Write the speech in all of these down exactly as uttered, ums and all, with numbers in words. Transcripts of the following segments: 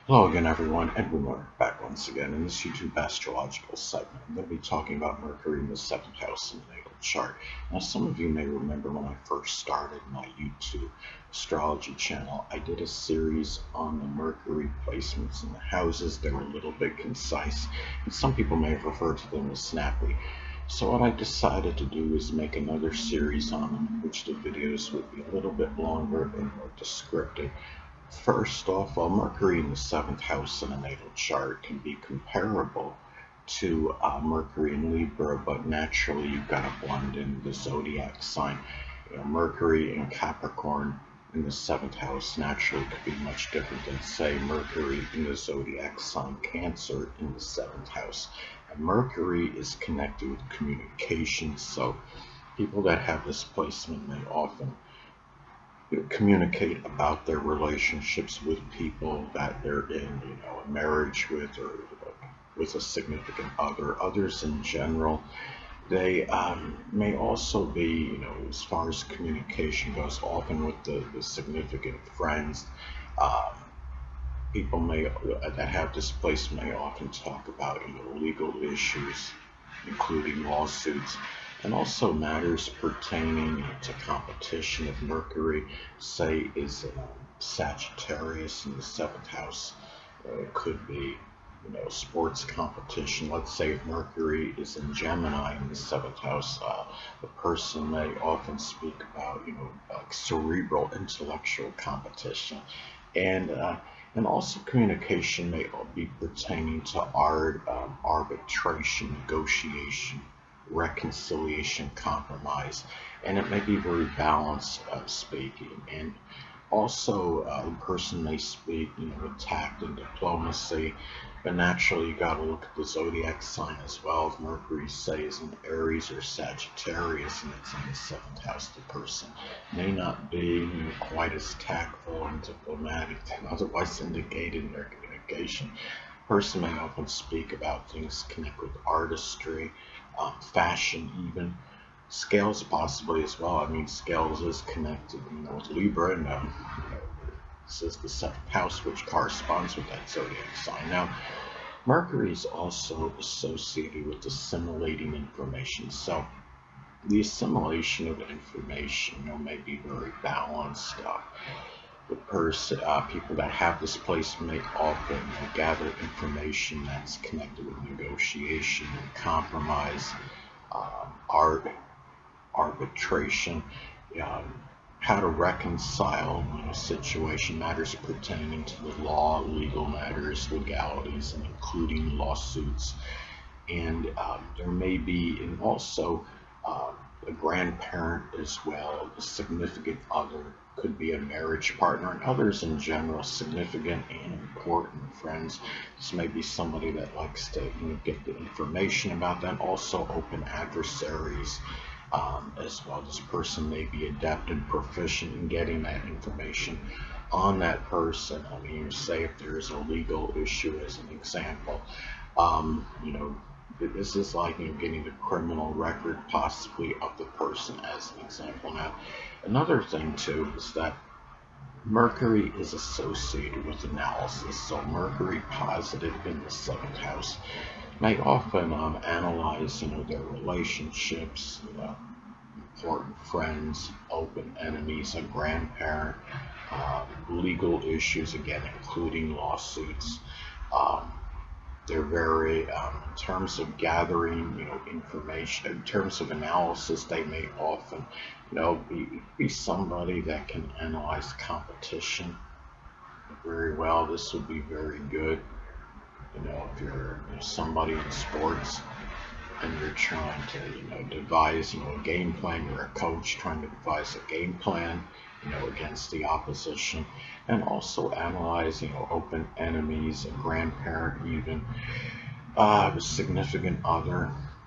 Hello again, everyone. Edwin Learnard back once again in this YouTube astrological segment. I'm going to be talking about Mercury in the seventh house in the natal chart. Now, some of you may remember when I first started my YouTube astrology channel, I did a series on the Mercury placements in the houses. They were a little bit concise, and some people may have referred to them as snappy. So what I decided to do is make another series on them, in which the videos would be a little bit longer and more descriptive. First off, while Mercury in the seventh house in a natal chart can be comparable to uh, Mercury in Libra, but naturally you've got to blend in the zodiac sign. You know, Mercury in Capricorn in the seventh house naturally could be much different than, say, Mercury in the zodiac sign Cancer in the seventh house. And Mercury is connected with communication, so people that have this placement may often communicate about their relationships with people that they're in, you know, a marriage with, or with a significant other. Others in general, they um, may also be, you know, as far as communication goes, often with the, the significant friends. Um, people may that have displacement may often talk about, you know, legal issues, including lawsuits, and also matters pertaining to competition. If Mercury, say, is um, Sagittarius in the seventh house, uh, it could be, you know, sports competition. Let's say if Mercury is in Gemini in the seventh house, uh, the person may often speak about, you know, like cerebral intellectual competition. And uh, and also communication may be pertaining to art, um, arbitration, negotiation, reconciliation, compromise, and it may be very balanced uh, speaking. And also, uh, the person may speak, you know, with tact and diplomacy, but naturally you got to look at the zodiac sign as well. If Mercury, say, is in Aries or Sagittarius and it's in the seventh house, the person may not be, you know, quite as tactful and diplomatic than otherwise indicated in their communication. Person may often speak about things connected with artistry, um, fashion, even scales possibly as well. I mean, scales is connected, you know, with Libra, and um, you know, this is the seventh house, which corresponds with that zodiac sign. Now, Mercury is also associated with assimilating information. So the assimilation of information, you know, may be very balanced. Uh, the person, uh, people that have this placement may often, you know, gather information that's connected with negotiation and compromise, um, art, arbitration, um, how to reconcile, you know, situation matters pertaining to the law, legal matters, legalities, and including lawsuits. And um, there may be, and also uh, a grandparent as well, a significant other, could be a marriage partner, and others in general, significant and important friends. This may be somebody that likes to, you know, get the information about them. Also, open adversaries. Um, as well, this person may be adept and proficient in getting that information on that person. I mean, say if there's a legal issue, as an example, um, you know, this is like, you know, getting the criminal record possibly of the person, as an example. Now, another thing too is that Mercury is associated with analysis. So Mercury positive in the seventh house may often um, analyze, you know, their relationships, you know, important friends, open enemies, a grandparent, um, legal issues, again, including lawsuits. Um, they're very, um, in terms of gathering, you know, information, in terms of analysis, they may often, you know, be, be somebody that can analyze competition very well. This would be very good, you know, if you're, you know, somebody in sports and you're trying to, you know, devise, you know, a game plan. You're a coach trying to devise a game plan, you know, against the opposition, and also analyze, you know, open enemies, a grandparent, even uh, a significant other,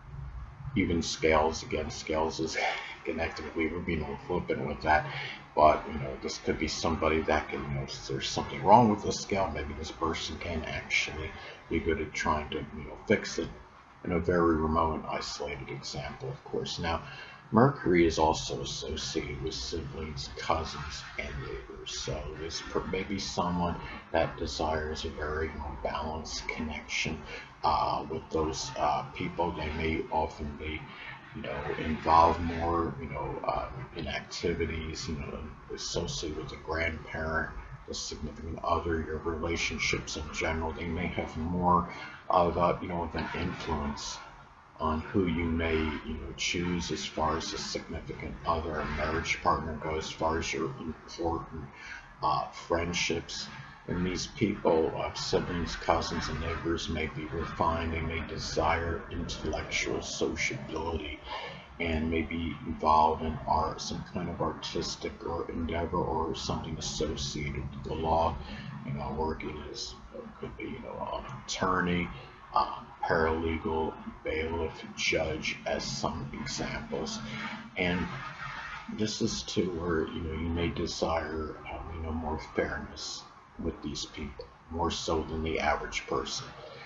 even scales. Again, scales is connected. We were being a little flippant with that, but, you know, this could be somebody that can, you know, if there's something wrong with the scale, maybe this person can actually be good at trying to, you know, fix it, in a very remote and isolated example, of course. Now, Mercury is also associated with siblings, cousins, and neighbors. So this may be someone that desires a very more balanced connection uh, with those uh, people. They may often be, you know, involved more, you know, um, in activities, you know, associated with a grandparent, the significant other, your relationships in general. They may have more of a, you know, of an influence on who you may, you know, choose as far as a significant other, a marriage partner goes, as far as your important uh, friendships. And these people, uh, siblings, cousins, and neighbors, may be refined. They may desire intellectual sociability and may be involved in art, some kind of artistic or endeavor, or something associated with the law. You know, working as uh, could be, you know, an attorney, um, paralegal, bailiff, judge, as some examples. And this is too where, you know, you may desire, um, you know, more fairness with these people, more so than the average person.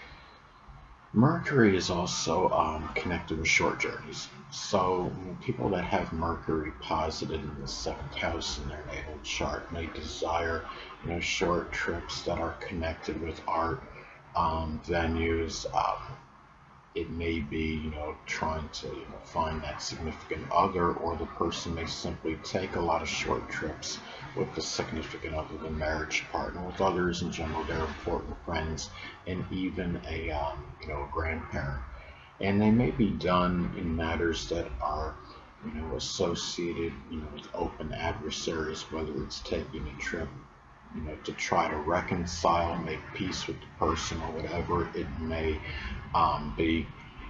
Mercury is also um, connected with short journeys. So you know, people that have Mercury posited in the seventh house in their natal chart may desire, you know, short trips that are connected with art, um, venues. Um, it may be, you know, trying to, you know, find that significant other, or the person may simply take a lot of short trips with the significant other, the marriage partner, with others in general, their important friends, and even a, um, you know, a grandparent. And they may be done in matters that are, you know, associated, you know, with open adversaries, whether it's taking a trip, you know, to try to reconcile, make peace with the person, or whatever it may um, be.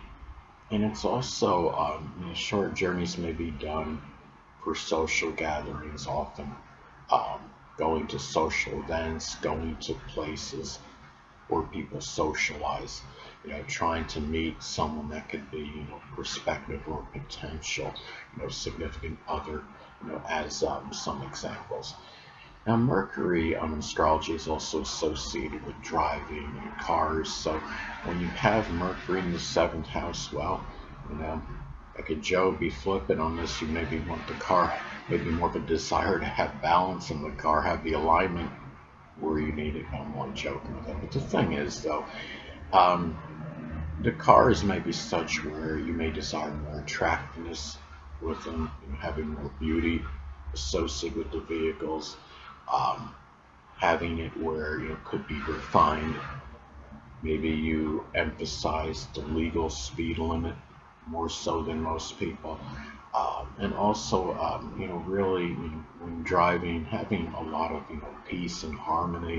And it's also, um, you know, short journeys may be done for social gatherings, often um, going to social events, going to places where people socialize, you know, trying to meet someone that could be, you know, prospective or potential, you know, significant other, you know, as um, some examples. Now, Mercury on astrology is also associated with driving and cars. So when you have Mercury in the seventh house, well, you know, like a Joe be flippant on this, you maybe want the car, maybe more of a desire to have balance in the car, have the alignment where you need it. I'm more joking with it. But the thing is, though, um, the cars may be such where you may desire more attractiveness with them, you know, having more beauty associated with the vehicles. Um, having it where, you know, could be refined. Maybe you emphasize the legal speed limit more so than most people, um, and also, um, you know, really, you know, when driving, having a lot of, you know, peace and harmony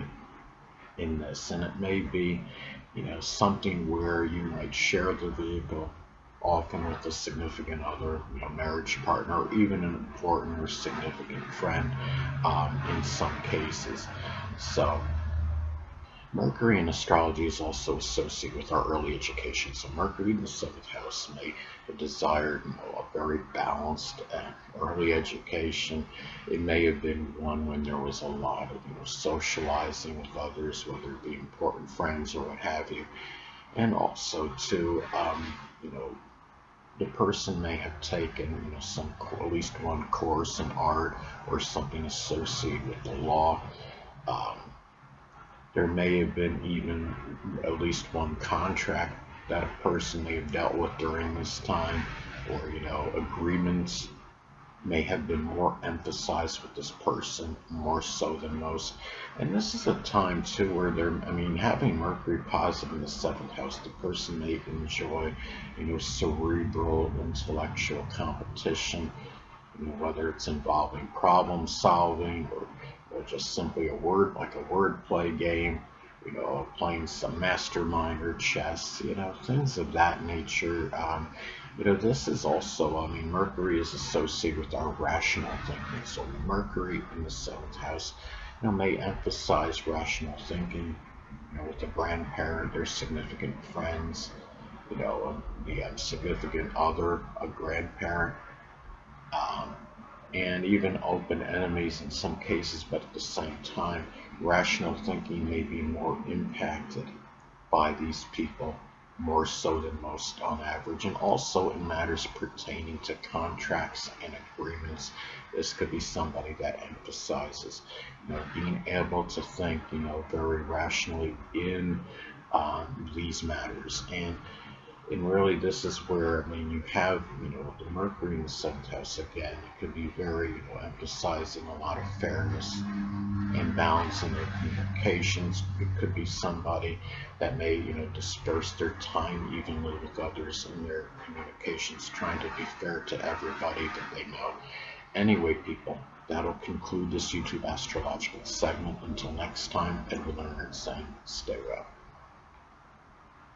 in this. And it may be, you know, something where you might share the vehicle, often with a significant other, you know, marriage partner, or even an important or significant friend um, in some cases. So Mercury in astrology is also associated with our early education. So Mercury in the seventh house may have desired, you know, a very balanced and early education. It may have been one when there was a lot of, you know, socializing with others, whether it be important friends or what have you. And also to, um, you know, the person may have taken, you know, some, at least one course in art or something associated with the law. Um, there may have been even at least one contract that a person may have dealt with during this time, or, you know, agreements may have been more emphasized with this person more so than most. And this is a time too where they're, I mean, having Mercury positive in the seventh house, the person may enjoy, you know, cerebral intellectual competition, you know, whether it's involving problem solving, or, or just simply a word, like a wordplay game, you know, playing some mastermind or chess, you know, things of that nature. Um, you know, this is also, I mean, Mercury is associated with our rational thinking. So Mercury in the seventh house, you know, may emphasize rational thinking, you know, with a grandparent, their significant friends, you know, the um, significant other, a grandparent, um, and even open enemies in some cases. But at the same time, rational thinking may be more impacted by these people more so than most on average, and also in matters pertaining to contracts and agreements. This could be somebody that emphasizes, you know, being able to think, you know, very rationally in um, these matters. And and really, this is where, I mean, you have, you know, the Mercury in the seventh house again. It could be very, you know, emphasizing a lot of fairness and balance in their communications. It could be somebody that may, you know, disperse their time evenly with others in their communications, trying to be fair to everybody that they know. Anyway, people, that'll conclude this YouTube astrological segment. Until next time, Edwin Learnard saying, stay well.